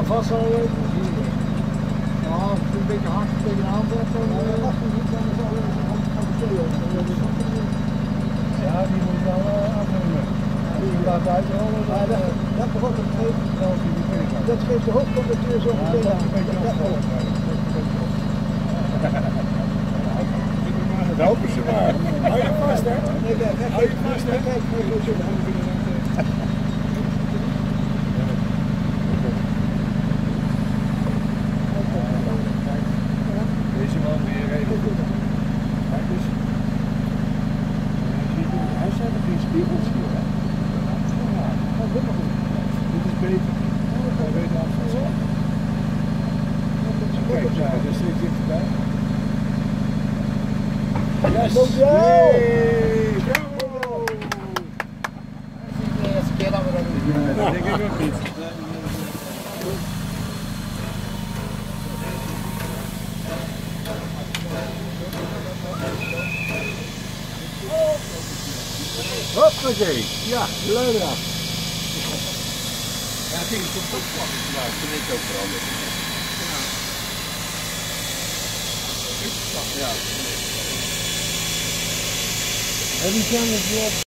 dan vast al ja, als je een beetje hard tegenaan zet, dan mag je niet, dan is alles aan de keel. Ja, die moet wel afnemen. Die laat uitrollen. Dat begon het geven. Dat geeft de hoofdconducteur zo meteen aan. Helpen ze maar. Hou je vast, hè? Nee, hou je vast, hè? Kijk, deze man weer even goed. Kijk eens. Hij zijn er geen spiegels hier, hè? Dit is beter. Hij weet af van zo. Kijk, daar is steeds dichterbij. Yes! Yay! Bravo! Dat is de eerste keer dat we dat doen. Ja, dat denk ik ook niet. Hoppakee! Ja, leuk ja. Ja, het ging tot opslag vandaag, toen ik ook veranderd. Ja. En die zijn het weer.